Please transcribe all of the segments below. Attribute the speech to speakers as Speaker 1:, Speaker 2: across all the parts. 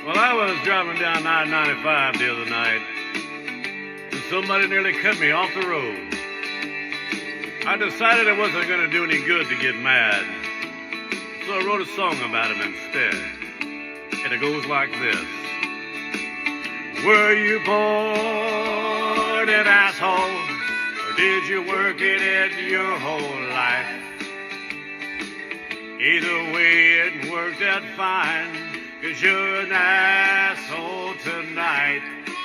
Speaker 1: Well, I was driving down I-95 the other night, and somebody nearly cut me off the road. I decided it wasn't going to do any good to get mad, so I wrote a song about him instead. And it goes like this. Were you born an asshole, or did you work it in your whole life? Either way, it worked out fine, 'cause you're an asshole tonight.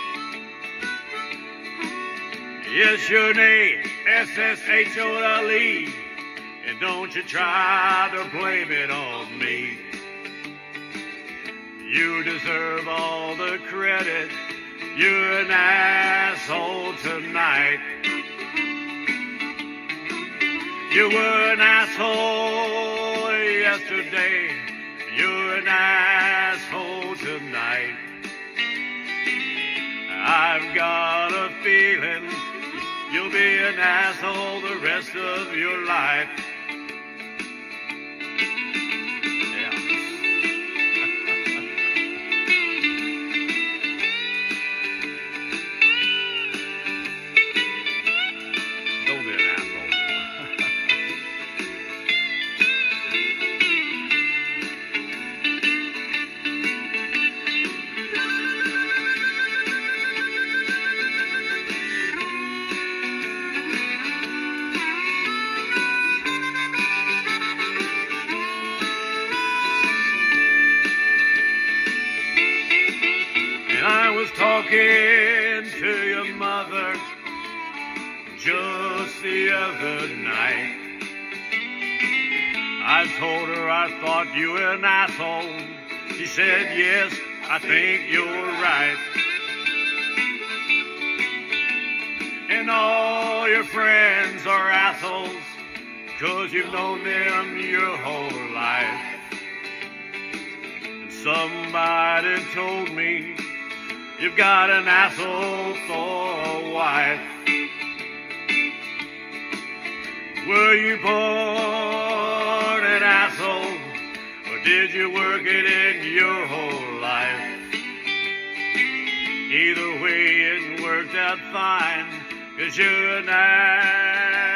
Speaker 1: Yes, your name, SSHOLE, and don't you try to blame it on me. You deserve all the credit, you're an asshole tonight. You were an asshole yesterday, you're an asshole tonight. I've got a feeling you'll be an asshole the rest of your life. Yeah. Don't be an asshole. I was talking to your mother just the other night. I told her I thought you were an asshole. She said, yes, I think you're right. And all your friends are assholes, 'cause you've known them your whole life. And somebody told me you've got an asshole for a wife. Were you born an asshole, or did you work it in your whole life? Either way, it worked out fine, 'cause you're an asshole.